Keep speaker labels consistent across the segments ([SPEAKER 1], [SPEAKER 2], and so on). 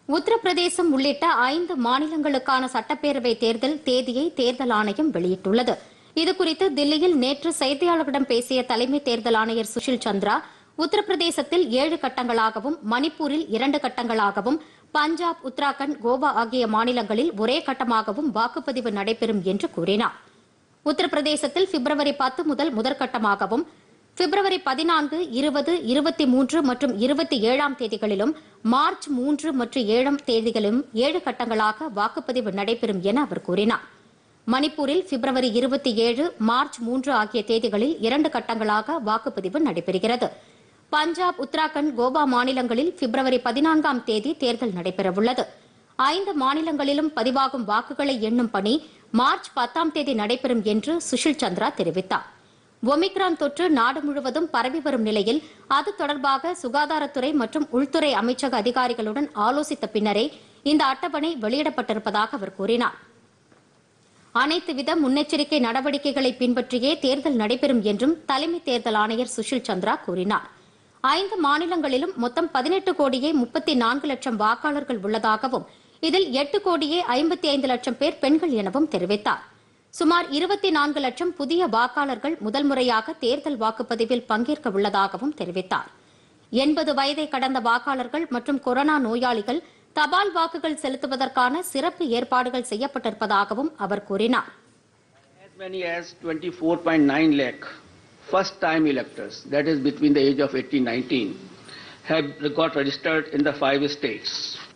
[SPEAKER 1] உத்தரப்பிரதேசம் உள்ளிட்ட 5 மாநிலங்களுக்கான சட்டப்பேரவை தேர்தல் தேதியை தேர்தல் ஆணையம் வெளியிட்டுள்ளது. இதுகுறித்து தில்லியில் நேற்று செய்தியாளர்களிடம் பேசிய தலைமை தேர்தல் ஆணையர் சுஷில் சந்திரா, உத்தரப்பிரதேசத்தில் 7 கட்டங்களாகவும், மணிப்பூரில் 2 கட்டங்களாகவும், பஞ்சாப், உத்தராகண்ட், கோவா ஆகிய மாநிலங்களில் ஒரே கட்டமாகவும் வாக்குப்பதிவு நடைபெறும் என்று கூறினார். உத்தரப்பிரதேசத்தில் பிப்ரவரி 10 முதல் முதற்கட்டமாகவும், பிப்ரவரி 14, 20, 23 மற்றும் 27ஆம் தேதிகளிலும், மார்ச் 3 மற்றும் 7ஆம் தேதிகளிலும் 7 கட்டங்களாக வாக்குப்பதிவு நடைபெறும் என அவர் கூறினார். மணிப்பூரில் பிப்ரவரி 27, மார்ச் 3 ஆகிய தேதிகளில் 2 கட்டங்களாக வாக்குப்பதிவு நடைபெறுகிறது. பஞ்சாப், உத்தராகண்ட், கோவா மாநிலங்களில் பிப்ரவரி 14ஆம் தேதி தேர்தல் நடைபெறவுள்ளது. 5 மாநிலங்களிலும் பதிவாகும் வாக்குகளை எண்ணும் பணி மார்ச் 10ஆம் தேதி நடைபெறும் என்று சுஷில் சந்திரா தெரிவித்தார். ஒமிக்ரான் தொற்று நாடு முழுவதும் பரவி வரும் நிலையில் அது தொடர்பாக சுகாதாரத்துறை மற்றும் உள்துறை அமைச்சக அதிகாரிகளுடன் ஆலோசித்த பின்னரே இந்த அட்டவணை வெளியிடப்பட்டிருப்பதாக அவர் கூறினார். அனைத்து வித முன்னெச்சரிக்கை நடவடிக்கைகளை பின்பற்றியே தேர்தல் நடைபெறும் என்றும் தலைமை தேர்தல் ஆணையர் சுஷில் சந்திரா கூறினார். 5 மாநிலங்களிலும் மொத்தம் 18 கோடியே 34 லட்சம் வாக்காளர்கள் உள்ளதாகவும், இதில் 8 கோடியே 55 லட்சம் பேர் பெண்கள் எனவும் தெரிவித்தார். சுமார் 24 லட்சம் புதிய வாக்காளர்கள் முதல் முறையாக தேர்தல் வாக்குப்பதிவில் பங்கேற்க உள்ளதாகவும் தெரிவித்தார். 80 வயதை கடந்த வாக்காளர்கள் மற்றும் கொரோனா நோயாளிகள் தபால் வாக்குகள் செலுத்துவதற்கான சிறப்பு ஏற்பாடுகள் செய்யப்பட்டிருப்பதாகவும் அவர் கூறினார்.
[SPEAKER 2] As many as 24.9 lakh first-time electors, that is between the age of 18-19, have got registered in the 5 states.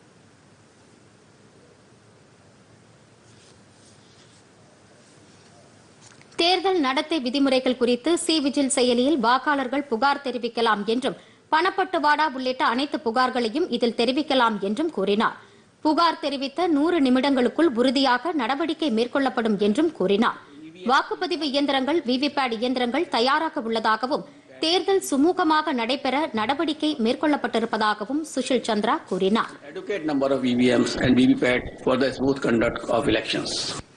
[SPEAKER 1] தேர்தல் நடத்தை விதிமுறைகள் குறித்து சி-விஜில் செயலியில் வாக்காளர்கள் புகார் தெரிவிக்கலாம் என்றும், பணப்பட்டுவாடா உள்ளிட்ட அனைத்து புகார்களையும் இதில் தெரிவிக்கலாம் என்றும் கூறினார். புகார் தெரிவித்த 100 நிமிடங்களுக்குள் உறுதியாக நடவடிக்கை மேற்கொள்ளப்படும் என்றும் கூறினார். வாக்குப்பதிவு இயந்திரங்கள், விவிபேட் இயந்திரங்கள் தயாராக உள்ளதாகவும், தேர்தல் சுமூகமாக நடைபெற நடவடிக்கை மேற்கொள்ளப்பட்டிருப்பதாகவும் சுஷில் சந்திரா கூறினார்.
[SPEAKER 2] Adequate number of EVMs and VVPAT for the smooth conduct of elections.